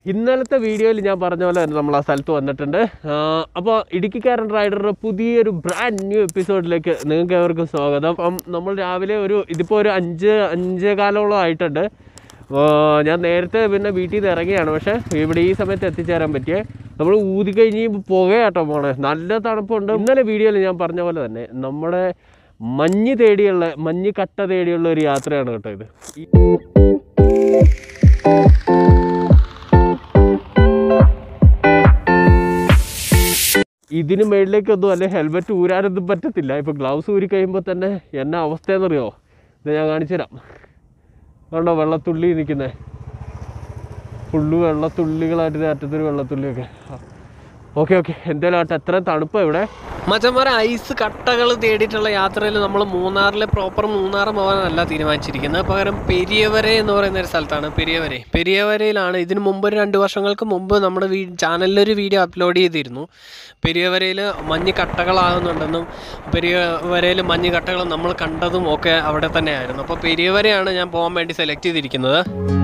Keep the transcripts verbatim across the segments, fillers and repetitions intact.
ഇന്നലത്തെ വീഡിയോയിൽ ഞാൻ പറഞ്ഞ പോലെ തന്നെ നമ്മൾ ആ സ്ഥലത്ത് വന്നിട്ടുണ്ട്. അപ്പോൾ ഇടുക്കിക്കാരൻ റൈഡറുടെ പുതിയൊരു ബ്രാൻഡ് ന്യൂ എപ്പിസോഡിലേക്ക് നിങ്ങൾക്ക് ഏവർക്കും സ്വാഗതം. അപ്പം നമ്മൾ രാവിലെ ഒരു ഇതിപ്പോൾ ഒരു അഞ്ച് അഞ്ചേ കാലോളം ആയിട്ടുണ്ട്. ഞാൻ നേരത്തെ പിന്നെ വീട്ടിൽ നിന്ന് ഇറങ്ങിയാണ്, പക്ഷേ ഇവിടെ ഈ സമയത്ത് എത്തിച്ചേരാൻ പറ്റിയേ. നമ്മൾ ഊതി കഴിഞ്ഞ് പുകയാട്ടോ പോണേ, നല്ല തണുപ്പുണ്ട്. ഇന്നലെ വീഡിയോയിൽ ഞാൻ പറഞ്ഞ പോലെ തന്നെ നമ്മുടെ മഞ്ഞ് തേടിയുള്ള മഞ്ഞ് കട്ട തേടിയുള്ള ഒരു യാത്രയാണ് കേട്ടോ ഇത്. ഇതിന് മേളിലേക്കൊന്നും അല്ലെ ഹെൽമെറ്റ് ഊരാനൊന്നും പറ്റത്തില്ല. ഇപ്പോൾ ഗ്ലൗസ് ഊരി കഴിയുമ്പോൾ തന്നെ എന്നാ അവസ്ഥയെന്നറിയോ? ഇത് ഞാൻ കാണിച്ചു തരാം. കണ്ടോ വെള്ളത്തുള്ളി നിൽക്കുന്നത്, ഫുള്ള് വെള്ളത്തുള്ളികളായിട്ട് അറ്റത്തൊരു വെള്ളത്തുള്ളിയൊക്കെ. ഓക്കെ ഓക്കെ എന്തായാലും ആട്ടെ, എത്ര തണുപ്പാണ് ഇവിടെ. മച്ചന്മാരെ ഐസ് കട്ടകൾ തേടിയിട്ടുള്ള യാത്രയിൽ നമ്മൾ മൂന്നാറിലെ പ്രോപ്പർ മൂന്നാർ പോകാനല്ല തീരുമാനിച്ചിരിക്കുന്നത്. പകരം പെരിയവരെ എന്ന് പറയുന്ന ഒരു സ്ഥലത്താണ്. പെരിയവരെ പെരിയവരയിലാണ് ഇതിന് മുമ്പ് ഒരു രണ്ട് വർഷങ്ങൾക്ക് മുമ്പ് നമ്മുടെ വീ ചാനലിലൊരു വീഡിയോ അപ്ലോഡ് ചെയ്തിരുന്നു. പെരിയവരയിൽ മഞ്ഞ് കട്ടകളാകുന്നുണ്ടെന്നും പെരിയവരയിൽ മഞ്ഞ് കട്ടകൾ നമ്മൾ കണ്ടതും ഒക്കെ അവിടെ തന്നെയായിരുന്നു. അപ്പോൾ പെരിയവരയാണ് ഞാൻ പോകാൻ വേണ്ടി സെലക്ട് ചെയ്തിരിക്കുന്നത്.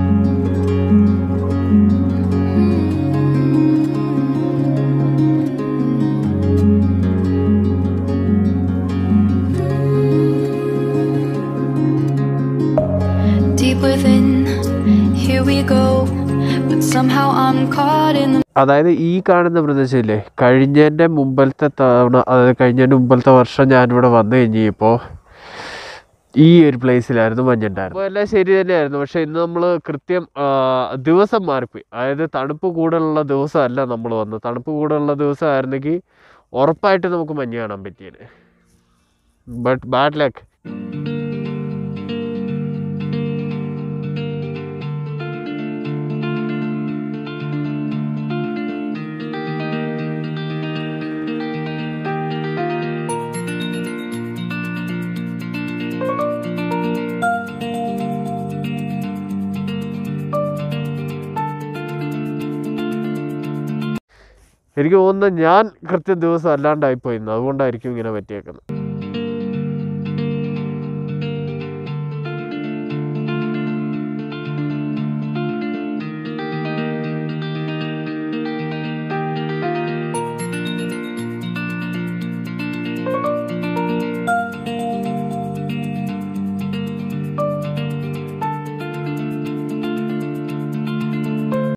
അതായത് ഈ കാണുന്ന പ്രദേശമില്ലേ, കഴിഞ്ഞതിൻ്റെ മുമ്പലത്തെ തവണ, അതായത് കഴിഞ്ഞതിൻ്റെ മുമ്പലത്തെ വർഷം ഞാനിവിടെ വന്നു കഴിഞ്ഞപ്പോൾ ഈ ഒരു പ്ലേസിലായിരുന്നു മഞ്ഞുണ്ടായിരുന്നു. അപ്പോൾ എല്ലാം ശരി തന്നെയായിരുന്നു. പക്ഷേ ഇന്ന് നമ്മൾ കൃത്യം ദിവസം മാറിപ്പോയി. അതായത് തണുപ്പ് കൂടുതലുള്ള ദിവസമല്ല നമ്മൾ വന്നത്. തണുപ്പ് കൂടുതലുള്ള ദിവസമായിരുന്നെങ്കിൽ ഉറപ്പായിട്ട് നമുക്ക് മഞ്ഞ് കാണാൻ പറ്റിയത്. But bad luck. എനിക്ക് തോന്നുന്നത് ഞാൻ കൃത്യം ദിവസം അല്ലാണ്ടായിപ്പോയിരുന്നു, അതുകൊണ്ടായിരിക്കും ഇങ്ങനെ പറ്റിയേക്കുന്നത്.